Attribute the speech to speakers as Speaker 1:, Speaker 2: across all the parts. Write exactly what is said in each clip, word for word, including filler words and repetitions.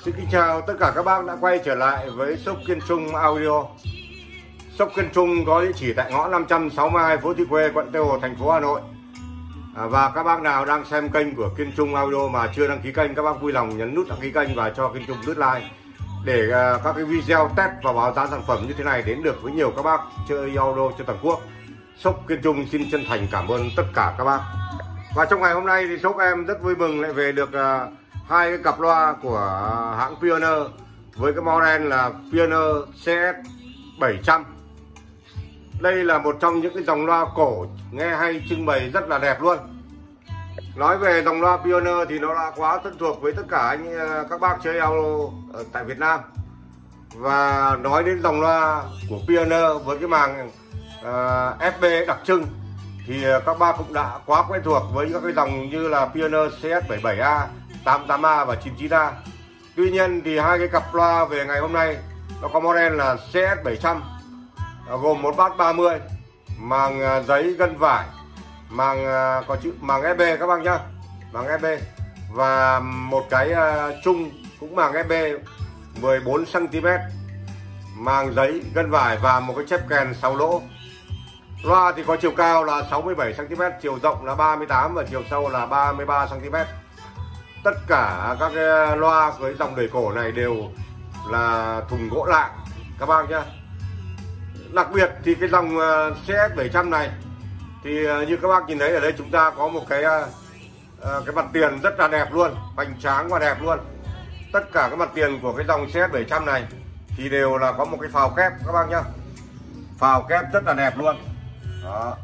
Speaker 1: Xin kính chào tất cả các bác đã quay trở lại với shop Kiên Trung Audio. Shop Kiên Trung có địa chỉ tại ngõ năm trăm sáu mươi hai phố Thị Khuê, quận Tây Hồ, thành phố Hà Nội. À, và các bác nào đang xem kênh của Kiên Trung Audio mà chưa đăng ký kênh, các bác vui lòng nhấn nút đăng ký kênh và cho Kiên Trung nút like để uh, các cái video test và báo giá sản phẩm như thế này đến được với nhiều các bác chơi audio trên toàn quốc. Shop Kiên Trung xin chân thành cảm ơn tất cả các bác. Và trong ngày hôm nay thì shop em rất vui mừng lại về được uh, hai cái cặp loa của hãng Pioneer với cái model là Pioneer C S bảy trăm. Đây là một trong những cái dòng loa cổ nghe hay, trưng bày rất là đẹp luôn. Nói về dòng loa Pioneer thì nó đã quá thân thuộc với tất cả anh các bác chơi audio ở tại Việt Nam. Và nói đến dòng loa của Pioneer với cái màng uh, ép bê đặc trưng thì các bác cũng đã quá quen thuộc với các cái dòng như là Pioneer C S bảy mươi bảy A, tám mươi tám A và chín mươi chín A. Tuy nhiên thì hai cái cặp loa về ngày hôm nay nó có model là C S bảy trăm, gồm một bát ba mươi, màng giấy gân vải, màng có chữ màng ép bê các bác nhá, màng ép bê, và một cái chung cũng màng ép bê mười bốn xăng ti mét, màng giấy gân vải và một cái chép kèn sáu lỗ. Loa thì có chiều cao là sáu mươi bảy xăng ti mét, chiều rộng là ba mươi tám và chiều sâu là ba mươi ba xăng ti mét. Tất cả các cái loa với dòng đời cổ này đều là thùng gỗ lạng các bác nhá. Đặc biệt thì cái dòng C S bảy trăm này thì như các bác nhìn thấy ở đây, chúng ta có một cái cái mặt tiền rất là đẹp luôn, hoành tráng và đẹp luôn. Tất cả cái mặt tiền của cái dòng C S bảy trăm này thì đều là có một cái phào kép các bác nhá. Phào kép rất là đẹp luôn. Đó.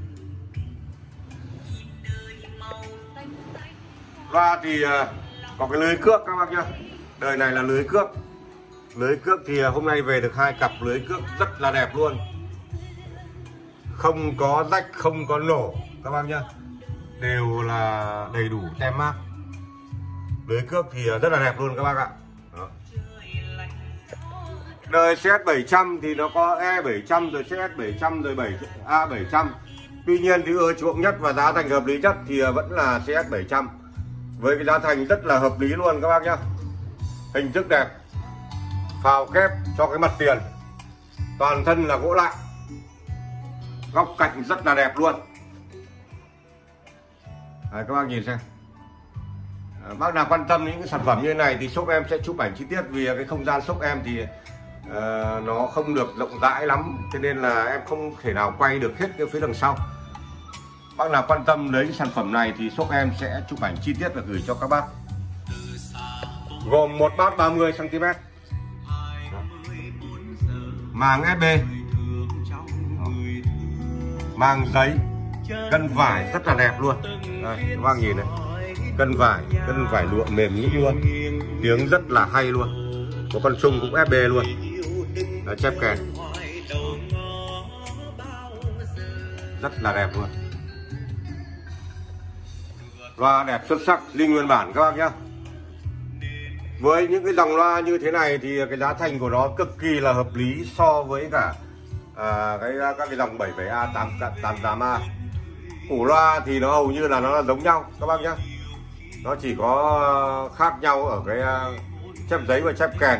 Speaker 1: Loa thì có cái lưới cước các bác nhá. Đời này là lưới cước. Lưới cước thì hôm nay về được hai cặp lưới cước rất là đẹp luôn. Không có rách, không có nổ các bác nhá. Đều là đầy đủ tem mác. Lưới cước thì rất là đẹp luôn các bác ạ. Đó. Đời C S bảy trăm thì nó có E bảy trăm rồi C S bảy trăm rồi A bảy trăm. Tuy nhiên thì ưa chuộng nhất và giá thành hợp lý nhất thì vẫn là C S bảy trăm. Với cái giá thành rất là hợp lý luôn các bác nhá. Hình thức đẹp, phào kép cho cái mặt tiền, toàn thân là gỗ lạng, góc cạnh rất là đẹp luôn. Đấy, các bác nhìn xem. À, bác nào quan tâm những cái sản phẩm như thế này thì shop em sẽ chụp ảnh chi tiết, vì cái không gian shop em thì uh, nó không được rộng rãi lắm, cho nên là em không thể nào quay được hết cái phía đằng sau. Bác nào quan tâm đến cái sản phẩm này thì shop em sẽ chụp ảnh chi tiết và gửi cho các bác. Gồm một bát ba mươi xăng ti mét, màng ép bê, màng giấy, cân vải rất là đẹp luôn. Đây, các bác nhìn này, cân vải, cân vải lụa mềm nhũn luôn, tiếng rất là hay luôn. Có con chung cũng ép bê luôn. Đấy, chép kèn rất là đẹp luôn. Loa đẹp xuất sắc, linh nguyên bản các bác nhá. Với những cái dòng loa như thế này thì cái giá thành của nó cực kỳ là hợp lý so với cả à, cái các cái dòng bảy mươi bảy A, tám mươi tám A. Củ loa thì nó hầu như là nó là giống nhau các bác nhé. Nó chỉ có khác nhau ở cái chép giấy và chép kèn.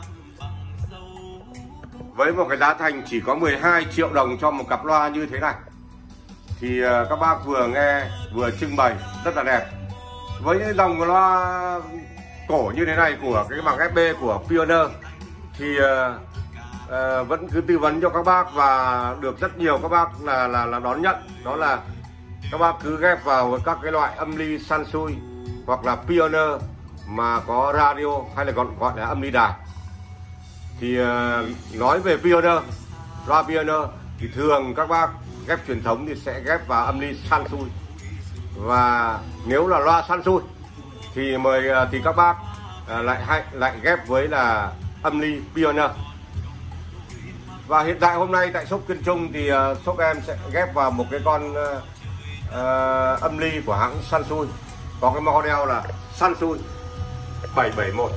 Speaker 1: Với một cái giá thành chỉ có mười hai triệu đồng cho một cặp loa như thế này thì các bác vừa nghe vừa trưng bày rất là đẹp. Với những dòng loa cổ như thế này của cái màng ép bê của Pioneer thì uh, uh, vẫn cứ tư vấn cho các bác và được rất nhiều các bác là là, là đón nhận. Đó là các bác cứ ghép vào các cái loại âm ly Sansui hoặc là Pioneer mà có radio hay là còn gọi là âm ly đài. Thì uh, nói về Pioneer, loa Pioneer thì thường các bác ghép truyền thống thì sẽ ghép vào âm ly Sansui. Và nếu là loa Sansui thì mời thì các bác à, lại hay lại ghép với là âm ly Pioneer. Và hiện tại hôm nay tại shop Kiên Trung thì uh, shop em sẽ ghép vào một cái con uh, uh, âm ly của hãng Sansui, có cái model là Sansui bảy bảy mốt.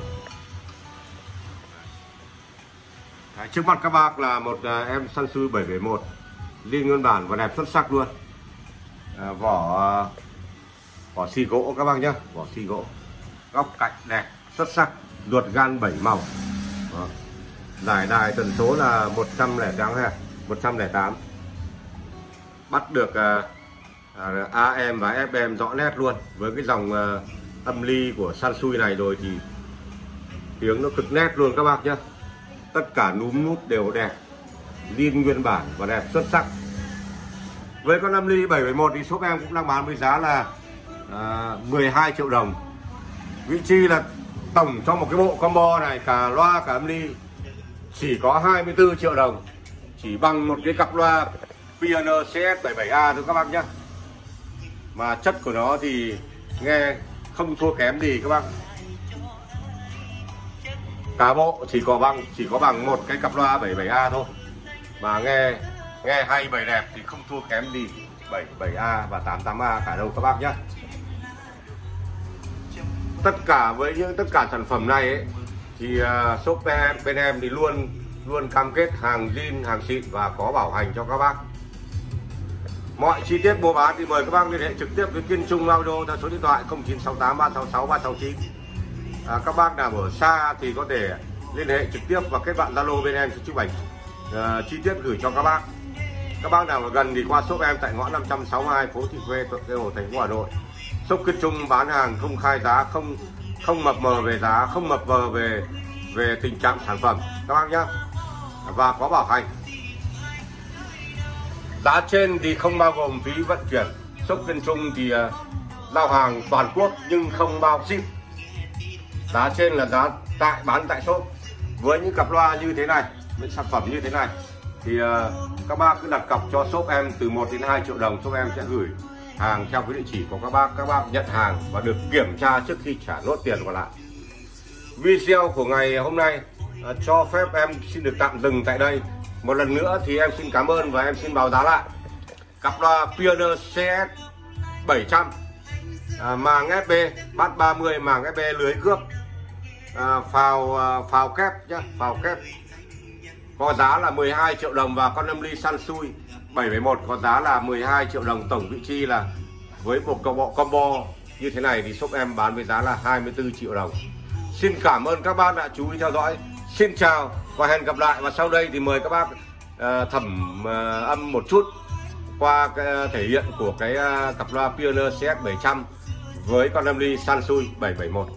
Speaker 1: Đấy, trước mắt các bác là một uh, em Sansui bảy bảy mốt linh nguyên bản và đẹp xuất sắc luôn. Uh, vỏ uh, vỏ xi gỗ các bác nhé, vỏ xi gỗ, góc cạnh đẹp xuất sắc. ruột gan bảy màu. Đó. Giải đài tần số là một trăm lẻ tám ha, một trăm lẻ tám. Bắt được uh, uh, a em và ép em rõ nét luôn. Với cái dòng uh, âm ly của Sansui này rồi thì tiếng nó cực nét luôn các bác nhé. Tất cả núm nút đều đẹp, zin nguyên bản và đẹp xuất sắc. Với con âm ly bảy bảy mốt thì shop em cũng đang bán với giá là uh, mười hai triệu đồng. Vị trí là tổng cho một cái bộ combo này, cả loa cả âm ly chỉ có hai mươi tư triệu đồng, chỉ bằng một cái cặp loa Pioneer xê ét bảy mươi bảy A thôi các bác nhé. Mà chất của nó thì nghe không thua kém gì các bác. Cả bộ chỉ có bằng chỉ có bằng một cái cặp loa bảy mươi bảy A thôi, mà nghe nghe hay bày đẹp thì không thua kém gì bảy mươi bảy A và tám mươi tám A cả đâu các bác nhé. Tất cả với những tất cả sản phẩm này ấy, thì uh, shop em, bên em thì luôn luôn cam kết hàng zin, hàng xịn và có bảo hành cho các bác. Mọi chi tiết mua bán thì mời các bác liên hệ trực tiếp với Kiên Trung Audio theo số điện thoại không chín sáu tám ba sáu sáu ba sáu chín. À, các bác nào ở xa thì có thể liên hệ trực tiếp và kết bạn Zalo bên em sẽ chụp ảnh uh, chi tiết gửi cho các bác. Các bác nào ở gần thì qua shop em tại ngõ năm trăm sáu mươi hai phố Thị Khuê, quận Tây Hồ, thành phố Hà Nội. Shop Kiên Trung bán hàng không khai giá, không không mập mờ về giá, không mập mờ về về tình trạng sản phẩm các bác nhé, và có bảo hành. Giá trên thì không bao gồm phí vận chuyển. Shop Kiên Trung thì uh, giao hàng toàn quốc nhưng không bao ship. Giá trên là giá tại bán tại shop. Với những cặp loa như thế này, những sản phẩm như thế này thì uh, các bác cứ đặt cọc cho shop em từ một đến hai triệu đồng, shop em sẽ gửi hàng theo cái địa chỉ của các bác. Các bác nhận hàng và được kiểm tra trước khi trả nốt tiền còn lại. Video của ngày hôm nay uh, cho phép em xin được tạm dừng tại đây. Một lần nữa thì em xin cảm ơn và em xin báo giá lại cặp loa Pioneer xê ét bảy trăm, à, màng ép bê, bát ba mươi, màng ép bê lưới cước, à, phào à, phào kép nhá, phào kép có giá là mười hai triệu đồng, và con âm ly Sansui bảy bảy mốt có giá là mười hai triệu đồng. Tổng vị chi là với một bộ combo như thế này thì shop em bán với giá là hai mươi tư triệu đồng. Xin cảm ơn các bác đã chú ý theo dõi. Xin chào và hẹn gặp lại. Và sau đây thì mời các bác uh, thẩm uh, âm một chút qua cái thể hiện của cái uh, cặp loa Pioneer xê ét bảy trăm với con âm ly Sansui bảy bảy mốt.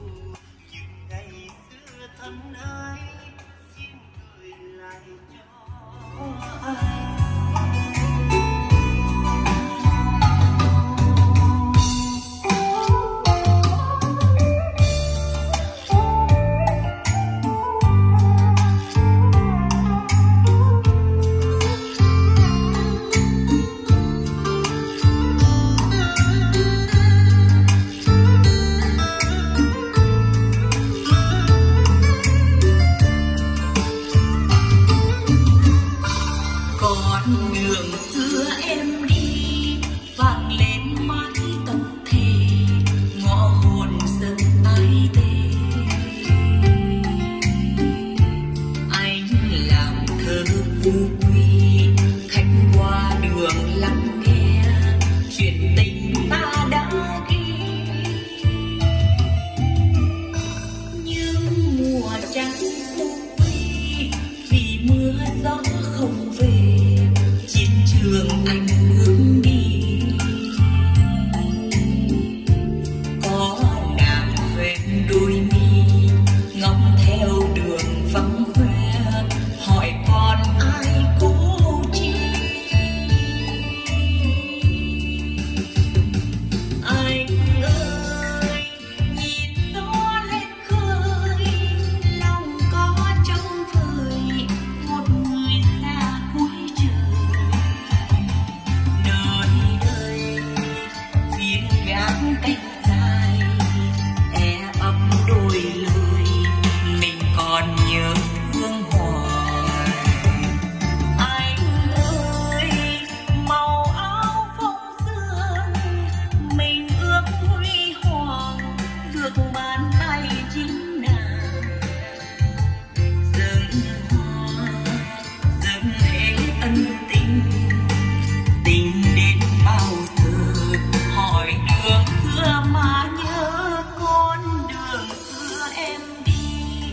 Speaker 2: Đường xưa mà nhớ con đường xưa em đi.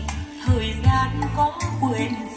Speaker 2: thời gian có quên